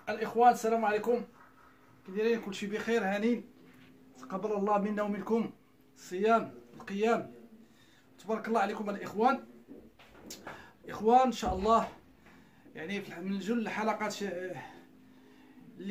الاخوان، السلام عليكم. كي دايرين؟ كلشي بخير هانين؟ تقبل الله منا ومنكم الصيام القيام. تبارك الله عليكم الاخوان. ان شاء الله يعني من جل الحلقات اللي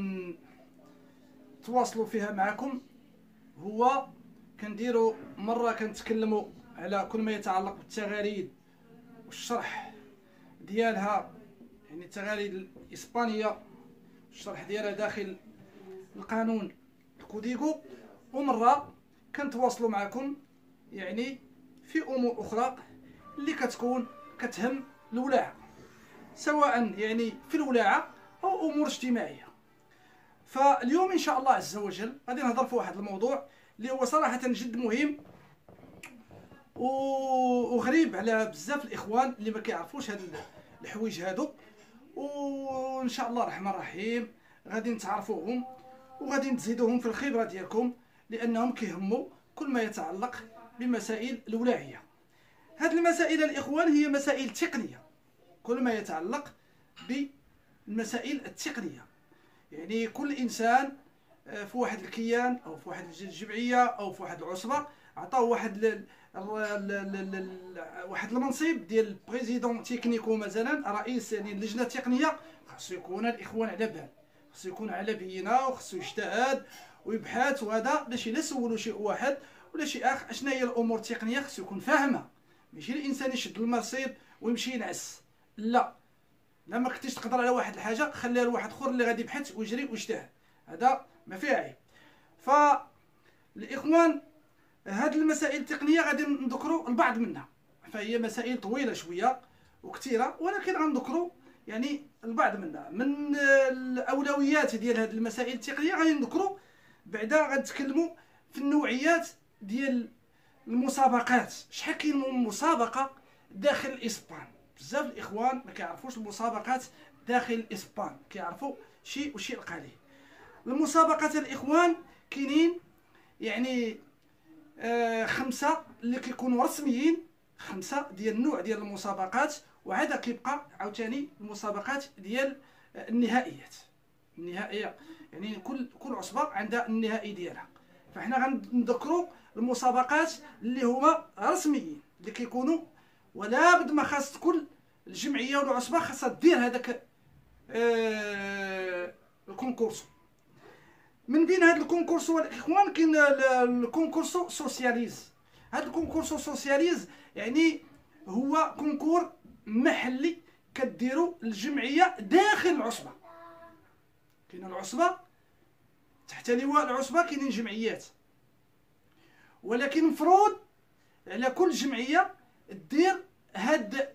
تواصلوا فيها معكم هو كنديروا مره كنتكلموا على كل ما يتعلق بالتغاريد والشرح ديالها، يعني التغاريد الاسبانيه الشرح ديالها داخل القانون الكوديغو، ومره كنتواصلوا معكم يعني في امور اخرى اللي كتكون كتهم الولاعه، سواء يعني في الولاعه او امور اجتماعيه. فاليوم ان شاء الله عز وجل غادي نهضر في واحد الموضوع اللي هو صراحه جد مهم وغريب على بزاف الاخوان اللي ما كيعرفوش هاد الحوايج هادو، وان شاء الله الرحمن الرحيم غادي نتعرفوهم وغادي نزيدوهم في الخبره ديالكم، لانهم كيهموا كل ما يتعلق بمسائل الولاعيه. هاد المسائل الاخوان هي مسائل تقنيه، كل ما يتعلق بالمسائل التقنيه، يعني كل انسان في واحد الكيان او في واحد الجمعيه او في واحد العصبه عطاوه واحد المنصب ديال بريزيدون تكنيكو، مثلا رئيس يعني اللجنه التقنيه. خاصو يكون الاخوان على بال، خاصو يكون على بينه، وخاصو يجتهد ويبحث، وهذا باش الا سولو شي واحد ولا شي اخ اشنا هي الامور التقنيه خاصو يكون فاهمها. ماشي الانسان يشد المرصيد ويمشي ينعس، لا لما كنتيش تقدر على واحد الحاجه خليها لواحد اخر اللي غادي يبحث ويجري ويجتهد، هذا ما فيه عيب. فالاخوان هاد المسائل التقنيه غادي نذكروا البعض منها، فهي مسائل طويله شويه وكثيره، ولكن غنذكروا يعني البعض منها. من الاولويات ديال هاد المسائل التقنيه غادي نذكروا بعدا غنتكلموا في النوعيات ديال المسابقات. شحال كاين من مسابقه داخل الاسبان؟ بزاف الاخوان ما كيعرفوش المسابقات داخل الاسبان، كيعرفوا شيء وشيء القليل. المسابقات الاخوان كاينين يعني 5 اللي كيكونوا رسميين، 5 ديال النوع ديال المسابقات، وعاد كيبقى عاوتاني المسابقات ديال النهائيات. النهائيه يعني كل عصبه عندها النهائي ديالها، فاحنا غنذكروا المسابقات اللي هما رسميين اللي كيكونوا، ولا بد ما خاص كل الجمعيه ولا العصبه خاصها دير هذاك الكونكورسو. من بين هاد الكونكورسو الاخوان كاين الكونكورسو سوسياليز. هاد الكونكورسو سوسياليز يعني هو كونكور محلي كديروا الجمعيه داخل العصبه. كاين العصبه تحت لواء العصبه كاينين جمعيات، ولكن مفروض على كل جمعيه دير هاد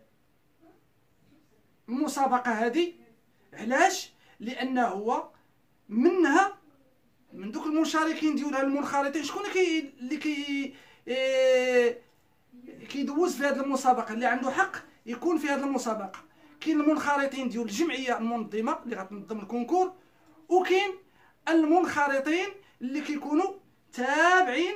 المسابقه هذه. علاش؟ لانه هو منها من دوك المشاركين ديالها المنخرطين، شكون اللي كيدوز في هذه المسابقه، اللي عنده حق يكون في هذه المسابقه. كاين المنخرطين ديال الجمعيه المنظمه اللي غتنظم الكونكور، وكاين المنخرطين اللي كيكونوا تابعين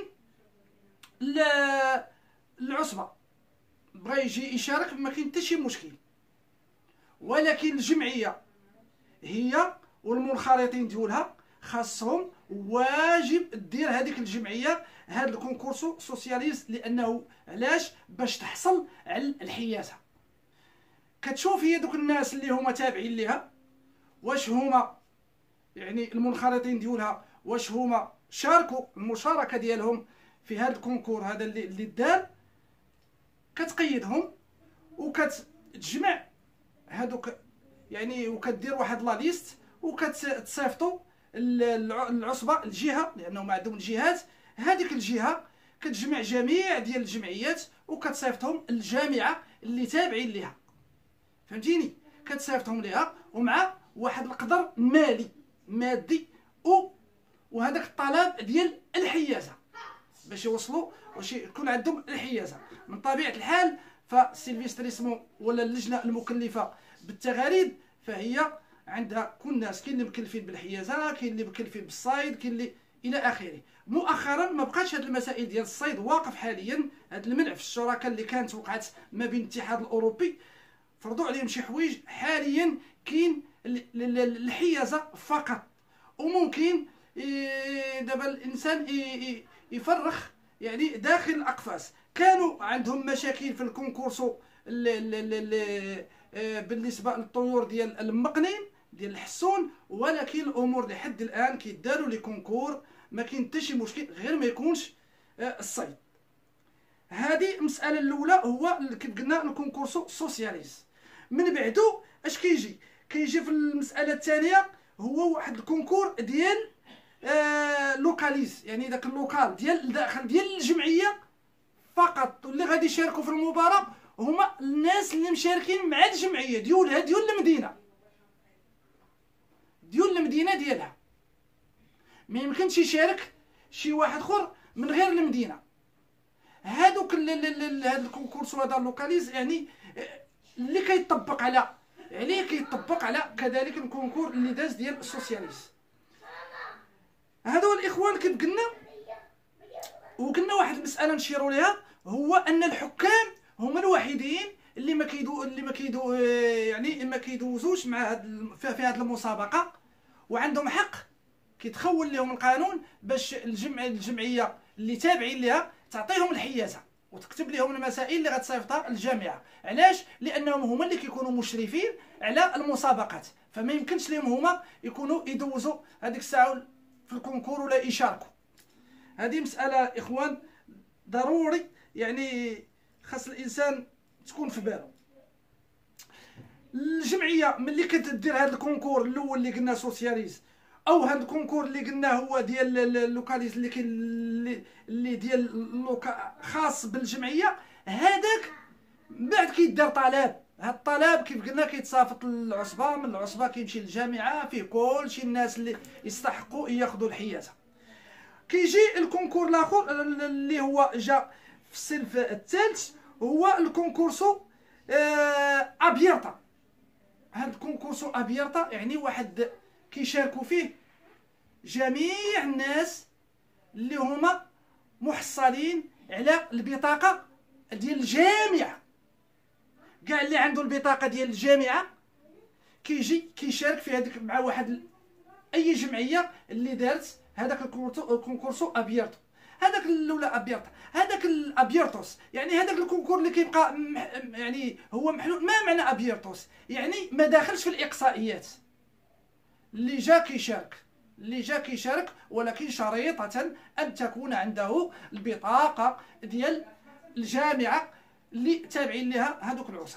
للعصبه، بغى يجي يشارك ما كاين حتى شي مشكل. ولكن الجمعيه هي والمنخرطين ديالها خاصهم واجب دير هذيك الجمعيه هذا الكونكورسو سوسياليست. لانه علاش؟ باش تحصل على الحيازه. كتشوف هي دوك الناس اللي هما تابعين ليها، واش هما يعني المنخرطين ديالها واش هما شاركوا المشاركه ديالهم في هذا الكونكور هذا اللي دار، كتقيدهم وكتجمع هذوك يعني، وكدير واحد لا ليست وكتصيفطوا العصبه الجهه، لانهم عندهم الجهات. هذيك الجهه كتجمع جميع ديال الجمعيات وكتصيفطهم للجامعه اللي تابعين ليها، فهمتيني؟ كتصيفطهم ليها ومع واحد القدر مادي وهذاك الطلب ديال الحيازه باش يوصلوا واش يكون عندهم الحيازه. من طبيعه الحال فالسيلفيستريسمو ولا اللجنه المكلفه بالتغاريد فهي عندها كل الناس، كاين اللي مكلفين بالحيازه، كاين اللي مكلفين بالصيد، كاين اللي الى اخره. مؤخرا ما بقاش هاد المسائل ديال الصيد واقف حاليا، هاد المنع في الشراكه اللي كانت وقعت ما بين الاتحاد الاوروبي فرضوا عليهم شي حوايج. حاليا كاين الحيازه فقط. وممكن دابا الانسان يفرخ يعني داخل الاقفاص. كانوا عندهم مشاكل في الكونكورسو بالنسبه للطيور ديال المقنين ديال الحسون، ولكن الامور لحد الان كيداروا لي كونكور، ما كاين حتى شي مشكل غير ما يكونش الصيد. هذه المساله الاولى، هو كيف قلنا الكونكورسو سوسياليز. من بعدو اش كيجي في المساله الثانيه، هو واحد الكونكور ديال لوكاليز، يعني داك اللوكال ديال الجمعيه فقط. واللي غادي يشاركوا في المباراه هما الناس اللي مشاركين مع الجمعيه ديال المدينه ديالها. ما يمكنش يشارك شي واحد اخر من غير المدينه. هادوك هاد الكونكورس وهذا اللوكاليز يعني اللي كيطبق على كذلك الكونكور اللي داز ديال السوسياليز. هادو الاخوان كيف قلنا، وقلنا واحد المساله نشيروا ليها، هو ان الحكام هما الوحيدين اللي ما كيدوزوش مع في هذه المسابقه، وعندهم حق كيتخول لهم القانون باش الجمعيه اللي تابعين لها تعطيهم الحيازه وتكتب لهم المسائل اللي غتصيفطها الجامعه. علاش؟ لانهم هما اللي كيكونوا مشرفين على المسابقات، فما يمكنش لهم هما يكونوا يدوزوا هذيك الساعه في الكونكور ولا يشاركوا. هذه مساله اخوان ضروري يعني خاص الانسان تكون في باله. الجمعيه ملي كتدير هذا الكونكور الاول اللي قلنا سوسياليز، او هذا الكونكور اللي قلنا هو ديال اللوكاليز اللي ديال خاص بالجمعيه، هذاك من بعد كيدار طلب. هذا الطلب كيف قلنا كيتصافط للعصبه، من العصبه كيمشي للجامعه، فيه كلشي الناس اللي يستحقوا ياخذوا الحيازه. كيجي الكونكور الاخر اللي هو جا في الصنف الثالث، هو الكونكورسو ابيرتا. هذا الكونكورسو ابيرتا يعني واحد كيشاركوا فيه جميع الناس اللي هما محصلين على البطاقه ديال الجامعه. كاع اللي عنده البطاقه ديال الجامعه كيجي كيشارك في هذيك مع واحد اي جمعيه اللي دارت هذاك الكونكورسو ابيرتو. هذاك الاولى ابيرتا، هذاك الابيرتوس يعني هذاك الكونكور اللي كيبقى يعني هو محلول. ما معنى ابيرتوس؟ يعني ما داخلش في الاقصائيات. اللي جا كيشارك ولكن شريطه ان تكون عنده البطاقه ديال الجامعه اللي تابعين لها هذوك العصا.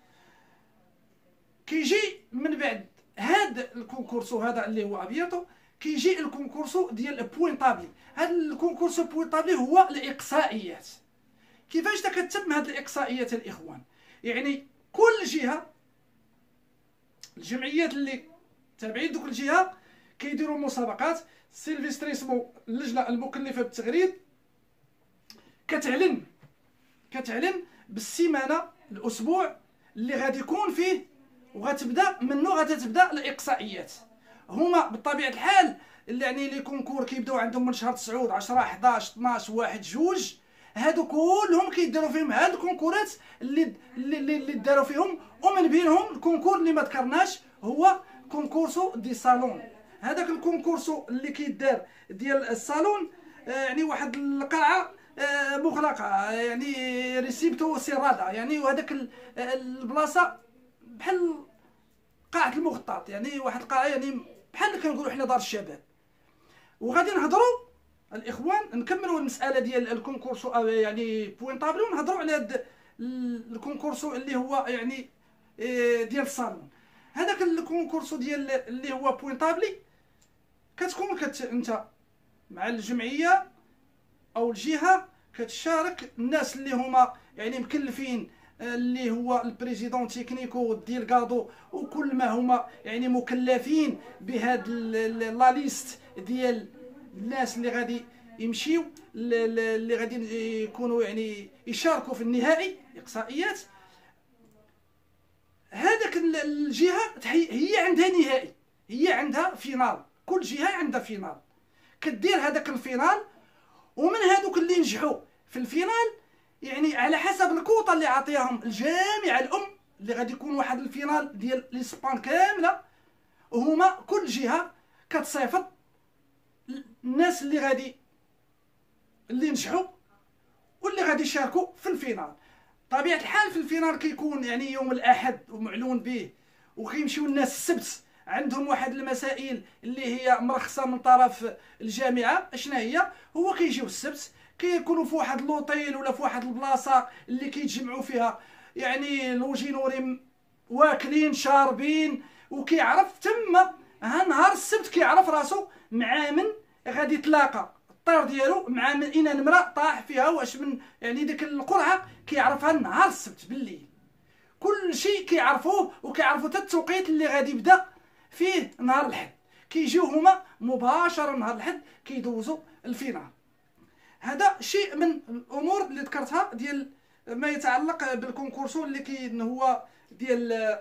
كيجي من بعد هذا الكونكورسو هذا اللي هو ابيرتو، كيجي الكونكورسو ديال بوينطابلي. هذا الكونكورسو بوينطابلي هو الاقصائيات. كيفاش كتتم هذه الاقصائيات الاخوان؟ يعني كل جهه، الجمعيات اللي تابعين دوك الجهه كيديروا مسابقات. سيلفيستريسمو اللجنه المكلفه بالتغريد كتعلن بالسيمانه الاسبوع اللي غادي يكون فيه وغتبدا منه غتبدا الاقصائيات. هما بطبيعه الحال اللي يعني لي كونكور كيبداو عندهم من شهر 9 10 11 12 1 2، هادو كلهم كيديروا فيهم هاد الكونكورات اللي داروا فيهم. ومن بينهم الكونكور اللي ما ذكرناش هو كونكورسو دي صالون. هذاك الكونكورسو اللي كيدار ديال الصالون يعني واحد القاعه مغلقه، يعني ريسيبتو سيرادا، يعني وهذاك البلاصه بحال قاعه المخطط، يعني واحد القاعه يعني بحال كنقولوا حنا دار الشباب. وغادي نهضروا الاخوان نكملوا المساله ديال الكونكورسو يعني بوينطابل، ونهضروا على هذا الكونكورسو اللي هو يعني ديال الصالون. هذاك الكونكورسو ديال اللي هو بوينطابلي كتكون انت مع الجمعيه او الجهه كتشارك الناس اللي هما يعني مكلفين، اللي هو البريزيدون تكنيكو ديال كادو وكل ما هما يعني مكلفين بهاد لا ليست ديال الناس اللي غادي يمشيو اللي غادي يكونوا يعني يشاركوا في النهائي اقصائيات. هذاك الجهه هي عندها نهائي، هي عندها فينال، كل جهه عندها فينال كدير هذاك الفينال. ومن هذوك اللي نجحوا في الفينال يعني على حسب الكوطه اللي عطيهم الجامعه الام اللي غادي يكون واحد الفينال ديال ليسبان كامله، هما كل جهه كتصيفط الناس اللي نجحوا واللي غادي يشاركوا في الفينال. طبيعه الحال في الفينال كيكون يعني يوم الاحد ومعلون به، وكيمشيو الناس السبت عندهم واحد المسائل اللي هي مرخصه من طرف الجامعه. اشنا هي؟ هو كيجيو السبت، كيكونوا في واحد لوطيل ولا في واحد البلاصه اللي كيتجمعوا فيها يعني الوجينوري واكلين شاربين، وكيعرف تما نهار السبت كيعرف راسو مع من غادي يتلاقى الطير ديالو، مع من اين نمره طاح فيها، واش من يعني ديك القرعه كيعرفها نهار السبت بالليل. كل شيء كيعرفوه، وكيعرفوا حتى التوقيت اللي غادي يبدا فيه نهار الحد. كيجيو هما مباشره نهار الحد كيدوزوا الفينال. هذا شيء من الامور اللي ذكرتها ديال ما يتعلق بالكونكورسو اللي هو ديال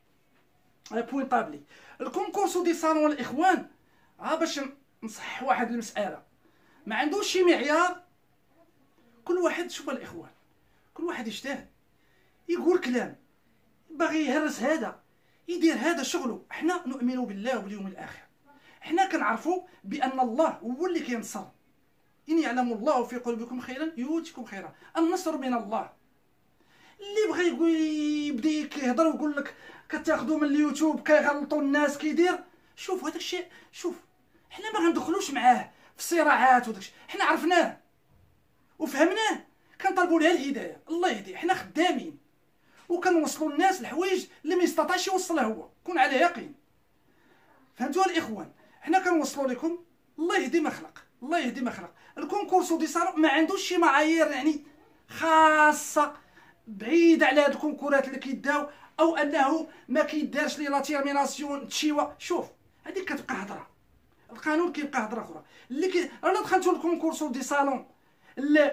بوينطابلي. الكونكورسو دي صالون الاخوان باش نصح واحد المساله، ما عندوش شي معيار. كل واحد، شوف الاخوان، كل واحد يجتهد يقول كلام باغي يهرس هذا يدير هذا شغله. احنا نؤمن بالله واليوم الاخر، احنا كنعرفوا بان الله هو اللي كينصر. ان يعلم الله في قلوبكم خيرا يؤتكم خيرا، النصر من الله. اللي بغى يقول يبدا كيهضر ويقول لك كتاخذوا من اليوتيوب كيغلطوا الناس كيدير، شوف هذاك الشيء، شوف حنا ما غندخلوش معاه في صراعات وداك الشيء، حنا عرفناه وفهمناه، كنطلبوا لها الهدايه. الله يهديه، حنا خدامين وكنوصلوا الناس الحوايج اللي ما يستطيعش يوصلها هو، كون على يقين. فهمتوا الاخوان؟ حنا كنوصلوا لكم. الله يهدي ما خلق، الله يهدي ما خلق. الكونكورسو دي صالون ما عندوش شي معايير يعني خاصه بعيده على هاد الكونكورات اللي كيداو، او انه ما كيدارش لي لا تيرميناسيون تشيوا. شوف هذيك كتبقى هضره، القانون كيبقى هضره اخرى. اللي انا دخلتوا الكونكورسو دي صالون اللي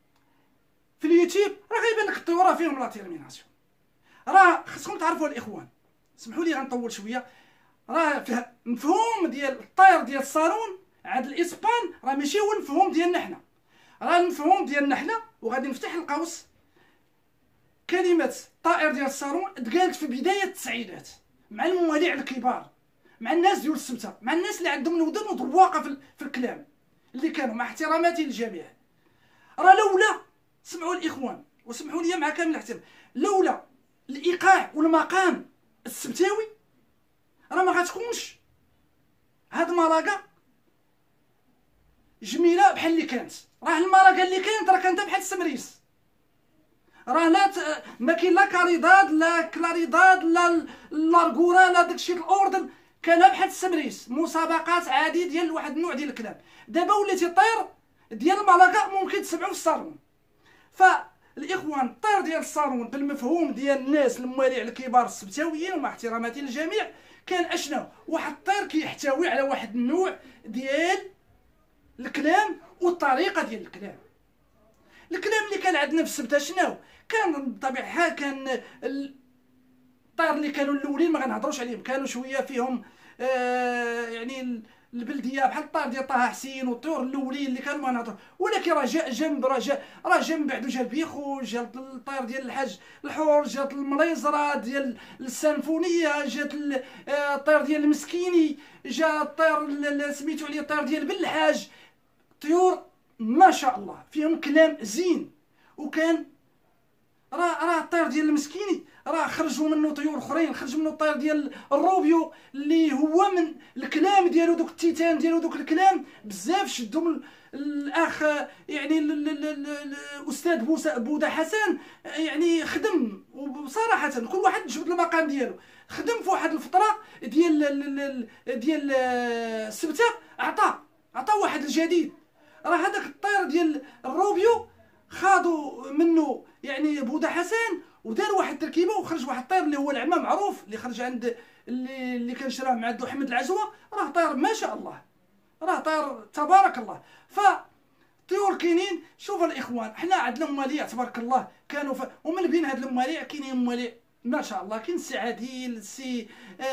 في اليوتيوب راه غيبان لك الطيوره فيهم لا تيرميناسيون. راه خصكم تعرفوا الاخوان، اسمحوا لي غنطول شويه، راه مفهوم ديال الطير ديال الصالون عند الاسبان راه ماشي هو المفهوم ديالنا حنا. راه المفهوم ديالنا حنا، وغادي نفتح القوس، كلمه الطائر ديال الصالون تقالت في بدايه التسعينات مع المواليع الكبار، مع الناس ديال السبته، مع الناس اللي عندهم الودن وذواقه في الكلام اللي كانوا، مع احتراماتي للجميع. راه لولا، سمعوا الاخوان وسمحوا لي مع كامل الاحترام، لولا الايقاع والمقام السبتاوي راه ما غتكونش هاد المراقه جميله بحال اللي كانت. راه المراقه اللي كانت راه كانت بحال السمريس، راه ما كاين لا كاريداد لا كلاريداد لا لارغورا لا داكشي الاوردن، كان بحال السمريس، مسابقات عادي ديال واحد النوع ديال الكلام. دابا وليتي الطير ديال المراقه ممكن تسمعوا في الصالون. فالاخوان الطير ديال الصالون بالمفهوم ديال الناس المواليع الكبار السبتاويين ومع احتراماتي للجميع، كان اشنو؟ واحد الطير كيحتوي على واحد النوع ديال الكلام والطريقه ديال الكلام. الكلام اللي كان عندنا في السبته شنو كان؟ بطبيعه الحال كان الطير اللي كانوا الاولين ما غنهضروش عليهم، كانوا شويه فيهم يعني البلديه بحال الطير ديال طه حسين والطيور الاولين اللي كانوا ما نهضروا. ولكن راه جا جنب، راه جا من بعدو، جا البيخو، جا الطير ديال الحاج الحور، جات المليزره ديال السنفونيه، جات الطير ديال المسكيني، جا الطير سميتو عليه الطير ديال بلحاج. طيور ما شاء الله فيهم كلام زين. وكان راه الطير ديال المسكيني راه خرجوا منه طيور اخرين، خرج منه الطير ديال الروبيو اللي هو من الكلام ديالو، دوك التيتان ديالو، دوك الكلام بزاف شدوا الاخ يعني الاستاذ بودا حسن، يعني خدم وبصراحه كل واحد جبد المقام ديالو، خدم في واحد الفتره ديال السبته، عطى واحد الجديد. راه هذاك الطير ديال الروبيو خاضوا منه يعني بودا حسن ودار واحد التركيبه وخرج واحد الطير اللي هو العمى معروف، اللي خرج عند اللي كان شراه مع عندو حمد العزوه. راه طير ما شاء الله، راه طير تبارك الله. طيور كاينين. شوف الاخوان، حنا عندنا مواليع تبارك الله كانوا ومن بين هاد المواليع كاينين مواليع ما شاء الله. كاين السي عادل، السي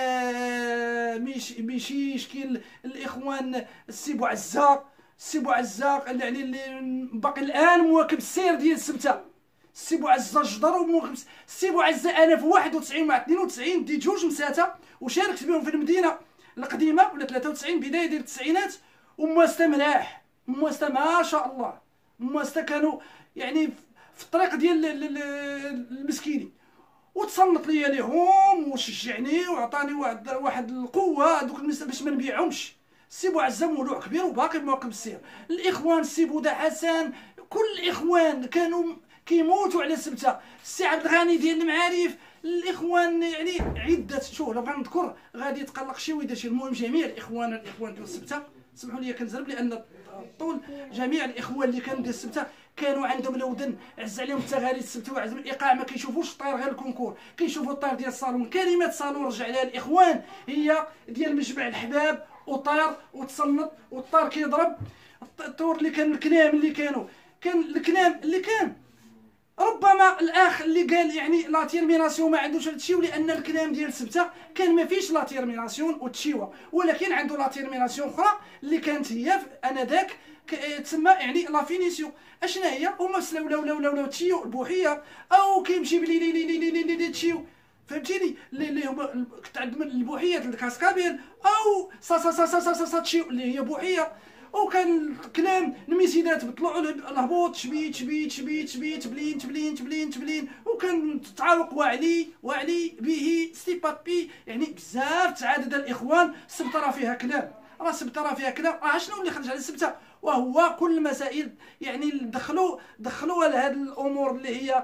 ميشيش، كاين الاخوان السي بوعزاق، اللي يعني اللي باقي الان مواكب السير ديال السبته، السي بوعزه الجدر السي بوعزه انا في 91 مع 92 ديت 2 مساته وشاركت بهم في المدينه القديمه ولا 93 بدايه ديال التسعينات. ومواسته ملاح، مواسته ما شاء الله، مواسته كانوا يعني في الطريق ديال المسكينين، وتصنت ليا ليهم وشجعني وعطاني واحد القوه دوك الناس باش ما نبيعهمش. السي بوعزه مولوع كبير وباقي بموقف السير. الاخوان السي بودا حسن كل الاخوان كانوا كيموتوا على السبته. السي عبد الغني ديال المعارف، الاخوان يعني عده. شوف لو بغا نذكر غادي يتقلق شي وداشي. المهم جميع الاخوان ديال السبته، سمحوا لي كنزرب لان طول جميع الاخوان اللي كانوا ديال السبته كانوا عندهم الودن عز عليهم التغاريد السبته وعزم الايقاع. ما كيشوفوش الطير غير الكونكور، كيشوفوا الطير ديال الصالون. كلمات صالون رجع عليها الاخوان هي ديال مجمع الحباب وطير وتصنت والطير كيضرب. الطور اللي كان الكلام اللي كان الكلام اللي كان ربما الاخ اللي قال يعني لا تيرميناسيون ما عندوش هادشي، لان الكلام ديال السبته كان ما فيش لا تيرميناسيون وتشيوا، ولكن عنده لا تيرميناسيون اخرى اللي كانت هي انذاك تسمى يعني لا فينيسيون. اشنا هي؟ هما ولا تشيو البوحيه او كيمشي بلي لي لي لي لي لي تشيو، فهمتيني؟ اللي هما كنت عندهم البوحيات الكاسكابيل او سا تشيو اللي هي بوحيه. وكان الكلام الميسيدات بطلعوا الهبوط شبيت شبيت شبيت شبيت تبلين تبلين تبلين تبلين، وكان تعاوق وعلي به ستيبابي. يعني بزاف تعدد الاخوان. السبته راه فيها كلام، راه السبته راه فيها كلام. راه شنو اللي خرج على السبته؟ وهو كل المسائل يعني دخلوا لهاد الامور اللي هي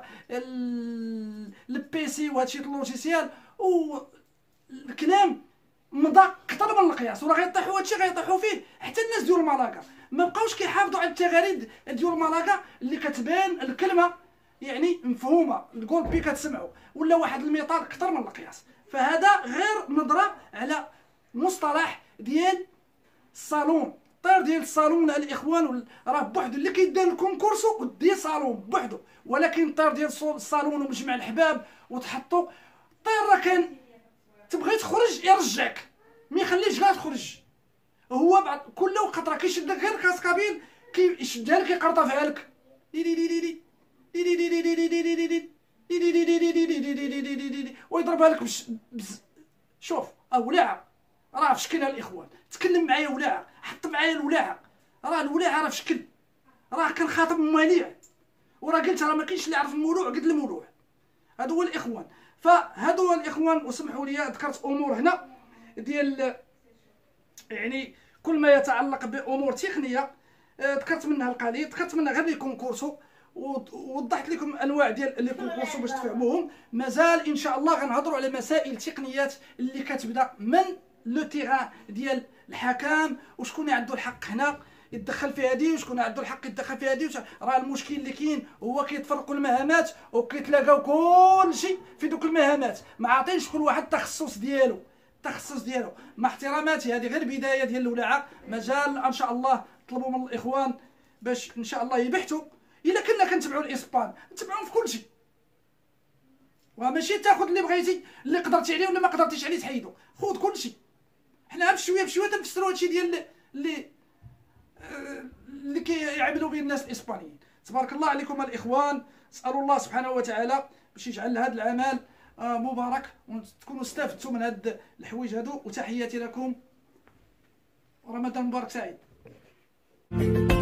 البيسي وهادشي اللوجيسيال. والكلام مضى اكثر من القياس، وراه غيطيحوا هادشي غيطيحوا فيه حتى الناس ديال مالاكا. ما بقاوش كيحافظوا على التغاريد ديال مالاكا اللي كتبان الكلمه يعني مفهومه، الكول بي كتسمعوا، ولا واحد الميطال اكثر من القياس. فهذا غير نظره على مصطلح ديال الصالون. الطير ديال الصالون الاخوان راه بوحدو اللي كيدار الكونكورسو ودي صالون بوحدو، ولكن الطير ديال الصالون ومجمع الحباب وتحطوا الطير راه كان تبغي تخرج يرجعك، ما يخليش كاع تخرج. هو بعد كل وقت راه كيشد لك غير كاسكابيل كيشدها لك يقرطفها لك ويضربها لك شوف ولاعه راه في شكلها. الاخوان تكلم معايا ولاعه، حط معايا الولاعه، راه الولاعه راه في شكل، راه كان خاطب ماليع، وراه قلت راه ما كاينش اللي يعرف المولوع قد المولوع. هادو هو الاخوان. فهادو هو الاخوان. وسمحوا لي ذكرت امور هنا ديال يعني كل ما يتعلق بامور تقنيه، ذكرت منها القليل، ذكرت منها غير لي كونكورسو، ووضحت لكم انواع ديال لي كونكورسو باش تفهموهم. مازال ان شاء الله غنهضروا على مسائل تقنيات اللي كتبدا من لو تيغان ديال الحكام، وشكون عنده الحق هنا يتدخل في هذه وشكون عنده الحق يتدخل في هذه. راه المشكل اللي كاين هو كيتفرقوا المهامات وكيتلاقاو كلشي في دوك المهامات، ما عاطينش كل واحد التخصص ديالو. مع احتراماتي هذه غير بدايه ديال الولاعه. مازال ان شاء الله طلبوا من الاخوان باش ان شاء الله يبحثوا. الا كنا كنتبعوا الاسبان نتبعوهم في كل شيء، وماشي تاخذ اللي بغيتي اللي قدرتي عليه ولا ما قدرتيش عليه تحيدو، خذ كل شيء. حنا بشويه بشويه تنفسروا هادشي ديال اللي كيعملوا به الناس الاسبانيين. تبارك الله عليكم الاخوان. اسال الله سبحانه وتعالى باش يجعل هذا العمل مبارك وتكونوا استفدتوا من هاد الحوايج هادو. وتحياتي لكم، ورمضان مبارك سعيد.